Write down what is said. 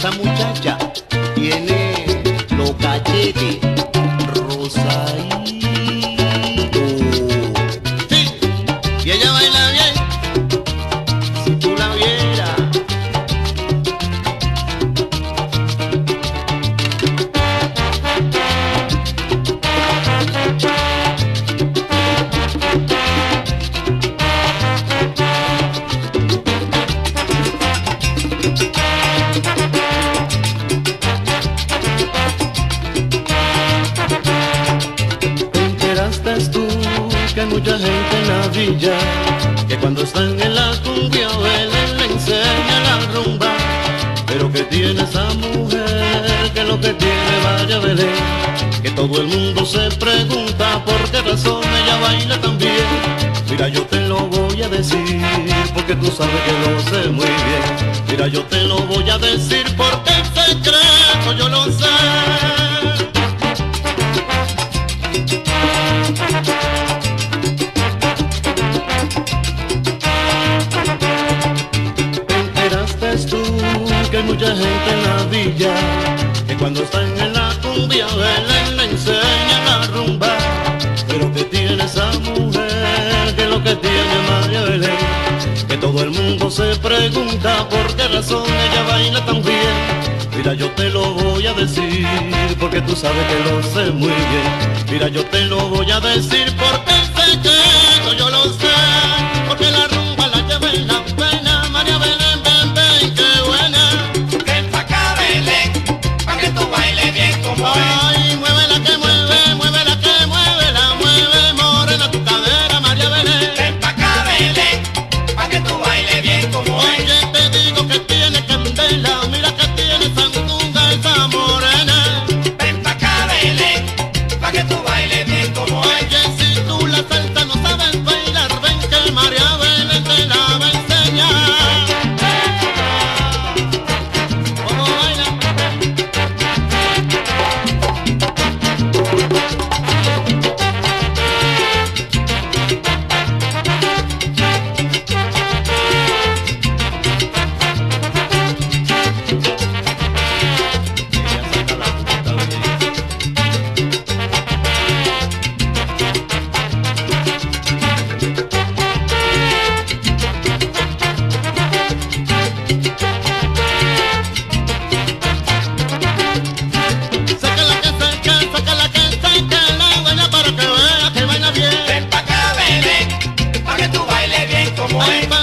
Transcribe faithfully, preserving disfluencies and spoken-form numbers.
esa muchacha tiene los cachetes rosaditos. Sí, y ella baila bien, si tú la vieras. Que mucha gente en la villa, que cuando están en la cumbia Belén le enseña la rumba, pero que tiene esa mujer, que lo que tiene vaya Belén, que todo el mundo se pregunta por qué razón ella baila tan bien. Mira, yo te lo voy a decir, porque tú sabes que lo sé muy bien. Mira, yo te lo voy a decir porque en secreto yo lo sé. Que hay mucha gente en la villa, que cuando están en la cumbia Belén le enseña la rumba, pero que tiene esa mujer, que lo que tiene María Belén, que todo el mundo se pregunta por qué razón ella baila tan bien. Mira, yo te lo voy a decir, porque tú sabes que lo sé muy bien. Mira, yo te lo voy a decir porque en secreto yo lo sé, porque la rumba la lleva en la pena María Belén. Ay, mueve la que mueve, mueve la que mueve, la mueve morena tu cadera, María Belén. Ven pa' acá, Belén, pa' que tú bailes bien como es. Oye, te digo que tiene candela, mira que tiene sandunga esa morena. Ven pa' acá, Belén, pa' que tú bailes bien como es. Oye, si tú la salsa no sabes bailar, ven que María Belén te la va a enseñar. ¿Cómo baila? Ven pa' acá, Belén, pa' que tú bailes bien como es.